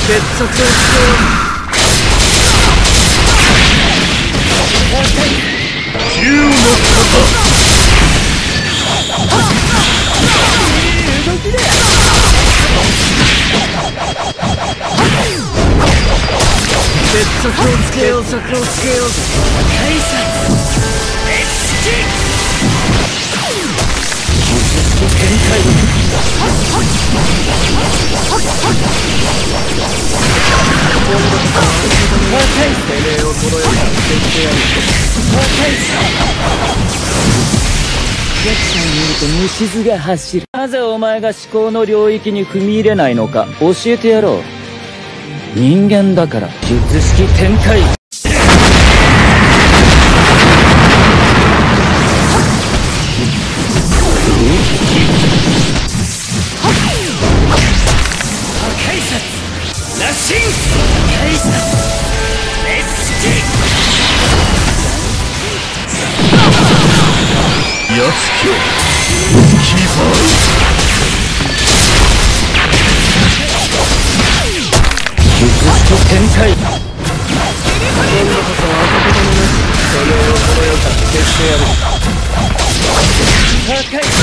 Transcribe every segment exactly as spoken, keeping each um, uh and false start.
決着をつけよう。竜の型。決着をつけよう。決着をつけよう。大殺エッチ展開。てめえをこの世から消してやる。 役者を見ると虫唾が走る。なぜお前が思考の領域に踏み入れないのか教えてやろう。人間だから術式展開。 やつきをキーパー術式展開。 今度こそ跡形もなくてめえをこの世から消してやる。 破壊。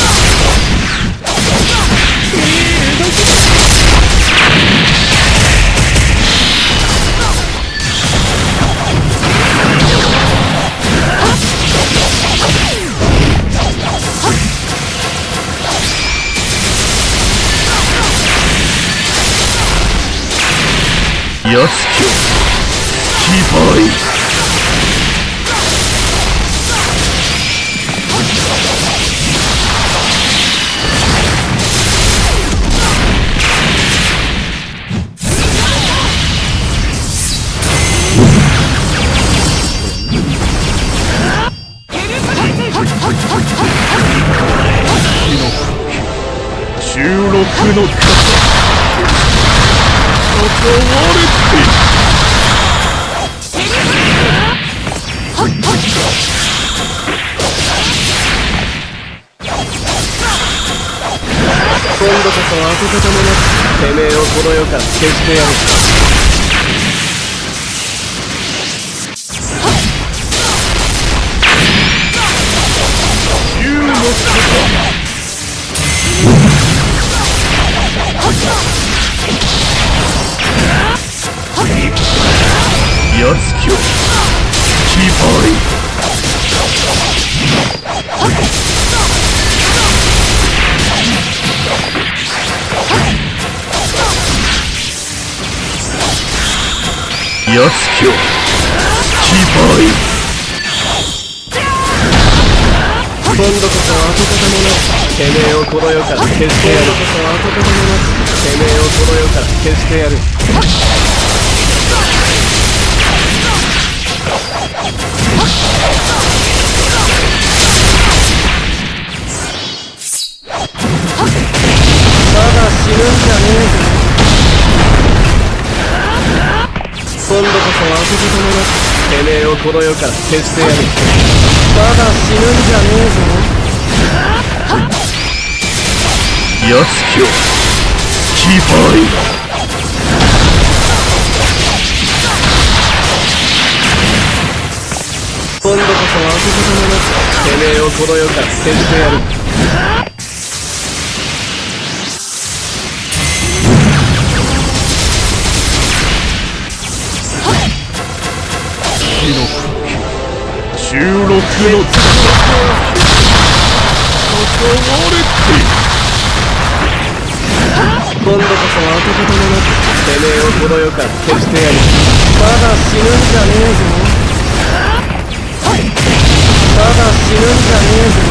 やつきをキーパーイ。じゅうろくの型。終われって今度こそ跡形もなくてめえをこの世から消してやる。竜の型。やつきをキーパーイ。やつきをキーパーイ。今度こそ跡形もなくてめえをこの世から消してやる。今度こそ跡形もなくてめえをこの世から消してやる。まだ死ぬんじゃねえぞ。今度こそ跡形もなくてめえをこの世から消してやる。まだ死ぬんじゃねえぞ。やつきをキーパーイ。今度こそ跡形もなくてめえをこの世から消してやる。じゅうろくの型。終われって今度こそ跡形もなくてめえをこの世から消してやる。まだ死ぬんじゃねえぞ。まだ死ぬんじゃねえぞ。